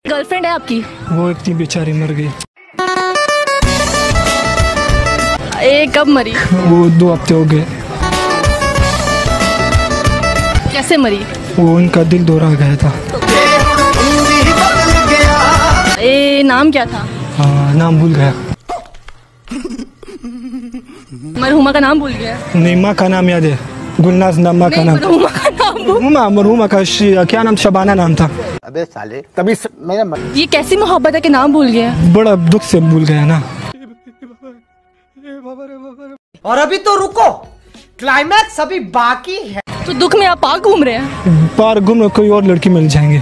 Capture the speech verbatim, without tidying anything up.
Girlfriend है आपकी? वो इतनी बेचारी मर गई। ए कब मरी? वो दो हफ्ते हो गए। कैसे मरी? वो उनका दिल दोहरा गया था। ए नाम क्या था? हाँ नाम भूल गया। मरहुमा का नाम भूल गया? नहीं, माँ का नाम याद है। गुलनाज नाम माँ का नाम। मरहुमा का नाम भूल। मरहुमा मरहुमा का क्या नाम? शबाना नाम था। अबे साले तभी स... मेरा ये कैसी मोहब्बत है कि नाम भूल गया? बड़ा दुख से भूल गया ना। और अभी तो रुको, क्लाइमैक्स अभी बाकी है। तो दुख में आप पार्क घूम रहे हैं? पार्क घूम कोई और लड़की मिल जाएंगे।